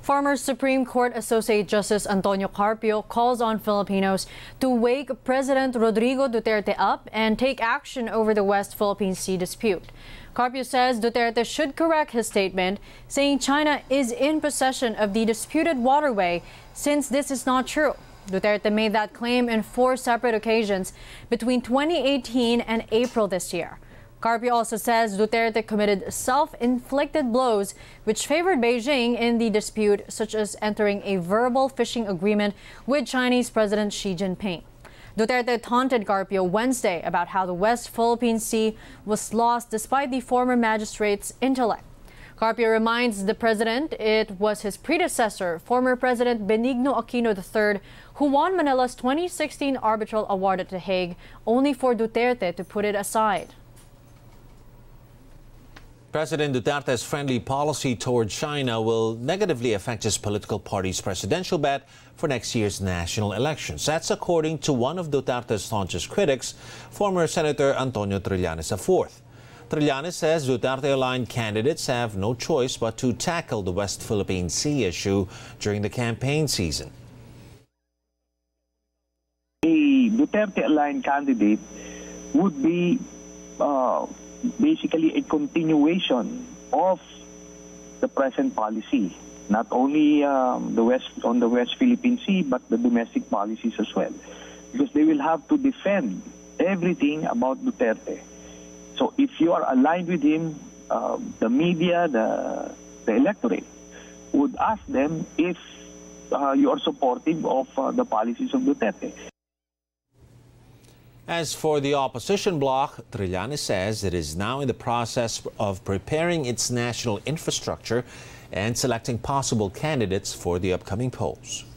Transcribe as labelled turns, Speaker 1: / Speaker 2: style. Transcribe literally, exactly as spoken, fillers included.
Speaker 1: Former Supreme Court Associate Justice Antonio Carpio calls on Filipinos to wake President Rodrigo Duterte up and take action over the West Philippine Sea dispute. Carpio says Duterte should correct his statement, saying China is in possession of the disputed waterway, since this is not true. Duterte made that claim in four separate occasions between twenty eighteen and April this year. Carpio also says Duterte committed self-inflicted blows which favored Beijing in the dispute, such as entering a verbal fishing agreement with Chinese President Xi Jinping. Duterte taunted Carpio Wednesday about how the West Philippine Sea was lost despite the former magistrate's intellect. Carpio reminds the president it was his predecessor, former President Benigno Aquino the third, who won Manila's twenty sixteen arbitral award at The Hague, only for Duterte to put it aside.
Speaker 2: President Duterte's friendly policy toward China will negatively affect his political party's presidential bet for next year's national elections. That's according to one of Duterte's staunchest critics, former Senator Antonio Trillanes the fourth. Trillanes says Duterte-aligned candidates have no choice but to tackle the West Philippine Sea issue during the campaign season.
Speaker 3: A Duterte-aligned candidate would be uh, basically a continuation of the present policy, not only um, the West on the West Philippine Sea, but the domestic policies as well, because they will have to defend everything about Duterte. So if you are aligned with him, uh, the media, the, the electorate would ask them if uh, you are supportive of uh, the policies of Duterte.
Speaker 2: As for the opposition bloc, Trillanes says it is now in the process of preparing its national infrastructure and selecting possible candidates for the upcoming polls.